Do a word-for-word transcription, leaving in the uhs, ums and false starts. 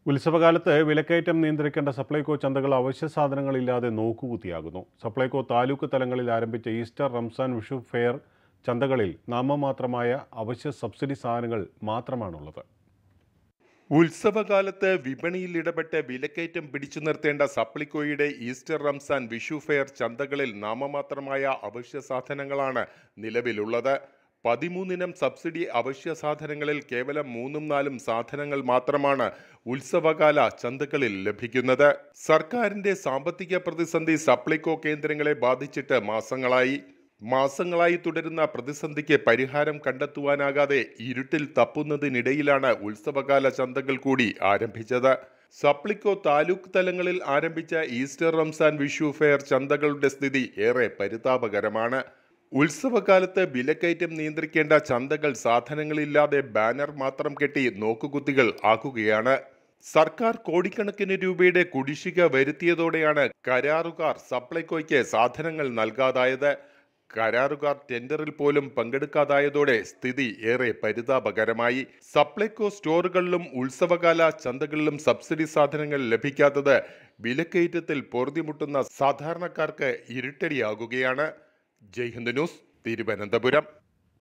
ഉത്സവകാലത്ത് വിലക്കയറ്റം നിയന്ത്രിക്കേണ്ട സപ്ലൈകോ ചന്തകൾ അവശ്യ സാധനങ്ങളില്ലാതെ നോക്കുകുത്തിയാകുന്നു. സപ്ലൈകോ താലൂക്ക് തലങ്ങളിൽ ആരംഭിച്ച ഈസ്റ്റർ, റംസാൻ, വിഷു ഫെയർ ചന്തകളിൽ നാമമാത്രമായ അവശ്യ സബ്സിഡി സാധനങ്ങൾ മാത്രമാണുള്ളത്. ഉത്സവകാലത്ത് വിപണിയിൽ ഇടപെട്ട് വിലക്കയറ്റം പിടിച്ചു നിർത്തേണ്ട സപ്ലൈകോയുടെ ഈസ്റ്റർ, റംസാൻ, വിഷു ഫെയർ ചന്തകളിൽ നാമമാത്രമായ അവശ്യ സാധനങ്ങളാണ് നിലവിലുള്ളത്. പതിമൂന്നിനം സബ്സിഡി അവശ്യ സാധനങ്ങളിൽ കേവലം മൂന്നും നാലും സാധനങ്ങൾ മാത്രമാണ് ഉത്സവകാല ചന്തകളിൽ ലഭിക്കുന്നത്. സർക്കാരിന്റെ സാമ്പത്തിക പ്രതിസന്ധി സപ്ലൈകോ കേന്ദ്രങ്ങളെ ബാധിച്ചിട്ട് മാസങ്ങളായി മാസങ്ങളായി തുടരുന്ന പ്രതിസന്ധിക്ക് പരിഹാരം കണ്ടെത്തുവാനാകാതെ ഇരുട്ടിൽ തപ്പുന്നതിനിടയിലാണ് ഉത്സവകാല ചന്തകൾ കൂടി ആരംഭിച്ചത്. സപ്ലൈകോ താലൂക്ക് തലങ്ങളിൽ ആരംഭിച്ച ഈസ്റ്റർ, റംസാൻ, വിഷു ഫെയർ ചന്തകളുടെ സ്ഥിതി ഏറെ പരിതാപകരമാണ്. ഉത്സവകാലത്ത് വിലക്കയറ്റം നിയന്ത്രിക്കേണ്ട ചന്തകൾ സാധനങ്ങളില്ലാതെ ബാനർ മാത്രം കെട്ടി നോക്കുകുത്തികൾ ആക്കുകയാണ്. സർക്കാർ കോടിക്കണക്കിന് രൂപയുടെ കുടിശ്ശിക വരുത്തിയതോടെയാണ് കരാറുകാർ സപ്ലൈകോയ്ക്ക് സാധനങ്ങൾ നൽകാതായത്. കരാറുകാർ ടെൻഡറിൽ പോലും പങ്കെടുക്കാതായതോടെ സ്ഥിതി ഏറെ പരിതാപകരമായി. സപ്ലൈകോ സ്റ്റോറുകളിലും ഉത്സവകാല ചന്തകളിലും സബ്സിഡി സാധനങ്ങൾ ലഭിക്കാത്തത് വിലക്കയറ്റത്തിൽ പൊറുതിമുട്ടുന്ന സാധാരണക്കാർക്ക് ഇരുട്ടടിയാകുകയാണ്. ജയ് ഹിന്ദ് ന്യൂസ്, തിരുവനന്തപുരം.